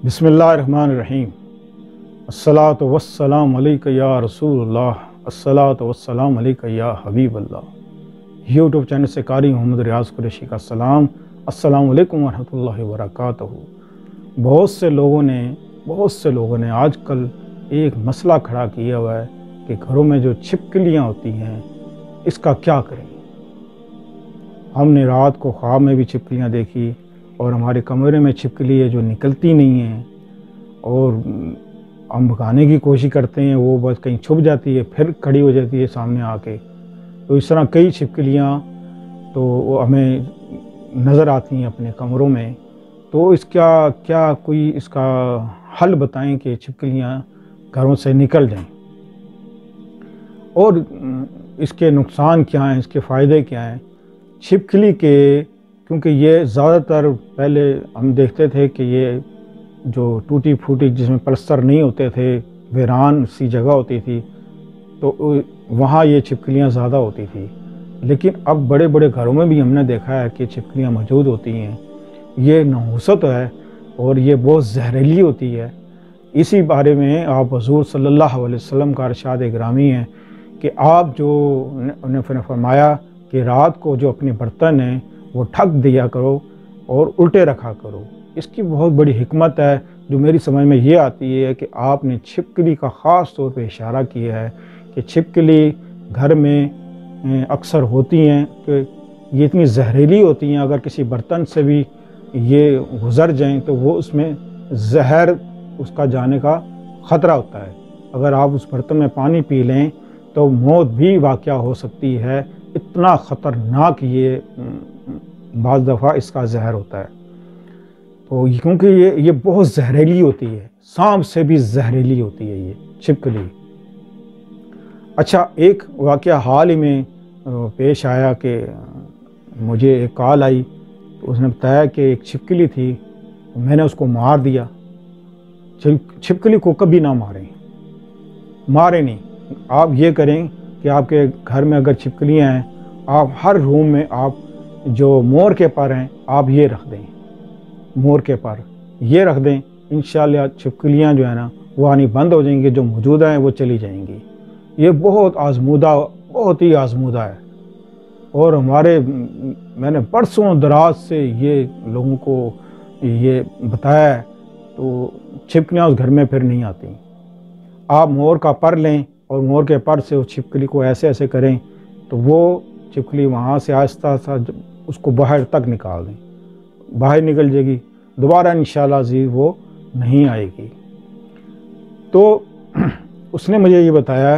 बिस्मिल्लाहिर्रहमानिर्रहीम। अस्सलातु वस्सलामु अलैका या रसूलुल्लाह, अस्सलातु वस्सलामु अलैका या हबीबल्लाह। यूट्यूब चैनल से कारी मोहम्मद रियाज कुरैशी का सलाम। अस्सलामु अलैकुम वरहमतुल्लाहि वबरकातुहू। बहुत से लोगों ने आजकल एक मसला खड़ा किया हुआ है कि घरों में जो छिपकलियाँ होती हैं इसका क्या करें। हमने रात को ख्वाब में भी छिपकलियाँ देखी और हमारे कमरे में छिपकली है जो निकलती नहीं है, और हम भगाने की कोशिश करते हैं, वो बस कहीं छुप जाती है फिर खड़ी हो जाती है सामने आके। तो इस तरह कई छिपकलियाँ तो हमें नज़र आती हैं अपने कमरों में। तो इसका क्या कोई इसका हल बताएं कि छिपकलियाँ घरों से निकल जाएं, और इसके नुकसान क्या हैं, इसके फ़ायदे क्या हैं। छिपकली के, क्योंकि ये ज़्यादातर पहले हम देखते थे कि ये जो टूटी फूटी जिसमें पलस्तर नहीं होते थे, वीरान सी जगह होती थी, तो वहाँ ये छिपकलियाँ ज़्यादा होती थी। लेकिन अब बड़े बड़े घरों में भी हमने देखा है कि छिपकलियाँ मौजूद होती हैं। ये नहुसत है और ये बहुत जहरीली होती है। इसी बारे में आप हुज़ूर सल्लल्लाहु अलैहि वसल्लम का इरशाद ग्रामी है कि आप जो उन्हें फरमाया कि रात को जो अपने बर्तन हैं वो ढक दिया करो और उल्टे रखा करो। इसकी बहुत बड़ी हिकमत है जो मेरी समझ में ये आती है कि आपने छिपकली का ख़ास तौर पे इशारा किया है कि छिपकली घर में अक्सर होती हैं कि ये इतनी जहरीली होती हैं, अगर किसी बर्तन से भी ये गुज़र जाएं तो वो उसमें जहर उसका जाने का ख़तरा होता है। अगर आप उस बर्तन में पानी पी लें तो मौत भी वाक़या हो सकती है। इतना ख़तरनाक ये बाज़ दफ़ा इसका जहर होता है। तो क्योंकि ये बहुत जहरीली होती है, सांप से भी जहरीली होती है ये छिपकली। अच्छा, एक वाक़या हाल ही में पेश आया कि मुझे एक कॉल आई, तो उसने बताया कि एक छिपकली थी, मैंने उसको मार दिया। छिपकली को कभी ना मारें नहीं। आप ये करें कि आपके घर में अगर छिपकलियाँ हैं, आप हर रूम में आप जो मोर के पर हैं आप ये रख दें, मोर के पर ये रख दें। इंशाअल्लाह छिपकलियाँ जो है ना वो आनी बंद हो जाएंगी, जो मौजूदा हैं वो चली जाएंगी। ये बहुत ही आजमूदा है। और मैंने बरसों दराज से ये लोगों को ये बताया है, तो छिपकलियाँ उस घर में फिर नहीं आती। आप मोर का पर लें और मोर के पर से उस छिपकली को ऐसे ऐसे करें तो वो छिपकली वहाँ से आहिस्ता आहिस्ता उसको बाहर तक निकाल दें, बाहर निकल जाएगी, दोबारा इंशाअल्लाह अज़ीज़ वो नहीं आएगी। तो उसने मुझे ये बताया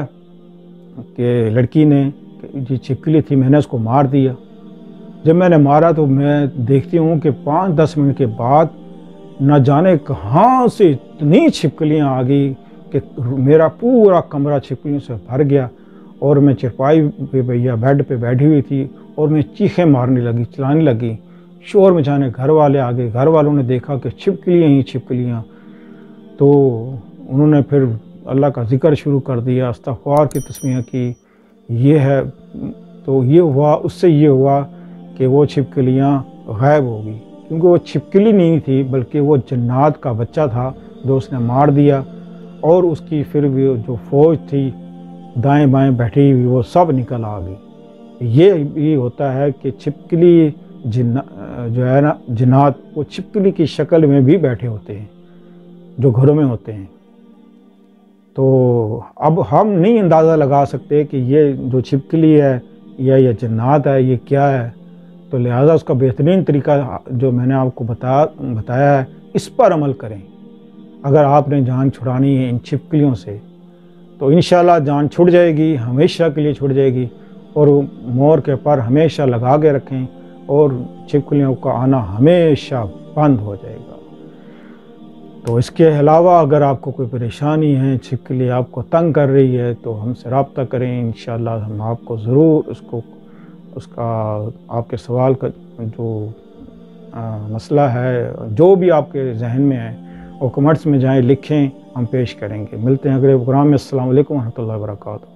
कि लड़की ने जी छिपकली थी, मैंने उसको मार दिया। जब मैंने मारा तो मैं देखती हूँ कि 5-10 मिनट के बाद न जाने कहाँ से इतनी छिपकलियाँ आ गई कि मेरा पूरा कमरा छिपकलियों से भर गया। और मैं चरपाई पे भैया बेड पे बैठी हुई थी और मैं चीखें मारने लगी, चिल्लाने लगी, शोर मचाने। घर वाले आ गए, घर वालों ने देखा कि छिपकलियाँ ही छिपकलियाँ। तो उन्होंने फिर अल्लाह का ज़िक्र शुरू कर दिया, इस्तग़फ़ार की तस्बीह की। ये है तो ये हुआ, उससे ये हुआ कि वो छिपकलियाँ गायब हो गई, क्योंकि वो छिपकली नहीं थी बल्कि वो जन्नात का बच्चा था जो उसने मार दिया। और उसकी फिर भी जो फ़ौज थी दाएं बाएं बैठी हुई वो सब निकल आ गई। ये होता है कि छिपकली जो है ना जिन्नात, वो छिपकली की शक्ल में भी बैठे होते हैं जो घरों में होते हैं। तो अब हम नहीं अंदाज़ा लगा सकते कि ये जो छिपकली है या ये जिन्नात है ये क्या है। तो लिहाजा उसका बेहतरीन तरीका जो मैंने आपको बताया है, इस पर अमल करें। अगर आपने जान छुड़ानी है इन छिपकलियों से तो इंशाअल्लाह जान छूट जाएगी, हमेशा के लिए छूट जाएगी। और मोर के पर हमेशा लगा के रखें और छिपकलियों का आना हमेशा बंद हो जाएगा। तो इसके अलावा अगर आपको कोई परेशानी है, छिपकली आपको तंग कर रही है, तो हमसे रब्ता करें। इंशाअल्लाह हम आपको ज़रूर उसका आपके सवाल का जो मसला है, जो भी आपके जहन में है, और कमेंट्स में जाएँ लिखें, हम पेश करेंगे। मिलते हैं अगले प्रोग्राम में। अस्सलाम वालेकुम व रहमतुल्लाहि व बरकातुहू।